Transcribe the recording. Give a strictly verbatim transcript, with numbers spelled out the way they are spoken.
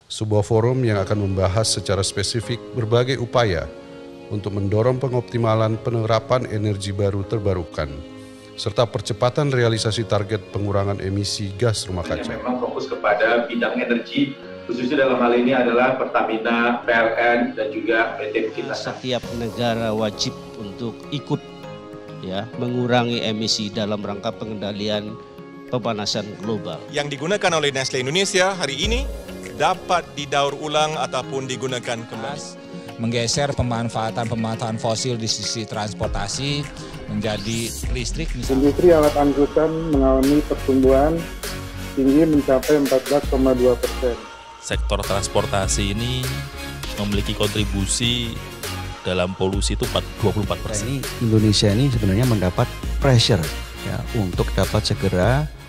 sebuah forum yang akan membahas secara spesifik berbagai upaya untuk mendorong pengoptimalan penerapan energi baru terbarukan, serta percepatan realisasi target pengurangan emisi gas rumah kaca. Yang memang fokus kepada bidang energi, khususnya dalam hal ini adalah Pertamina, P L N, dan juga P T Kita. Setiap negara wajib untuk ikut ya mengurangi emisi dalam rangka pengendalian pemanasan global. Yang digunakan oleh Nestle Indonesia hari ini dapat didaur ulang ataupun digunakan kembali. Menggeser pemanfaatan-pemanfaatan fosil di sisi transportasi menjadi listrik. Misalnya. Industri alat angkutan mengalami pertumbuhan tinggi mencapai empat belas koma dua persen. Sektor transportasi ini memiliki kontribusi dalam polusi itu dua puluh empat persen. Ini Indonesia ini sebenarnya mendapat pressure ya untuk dapat segera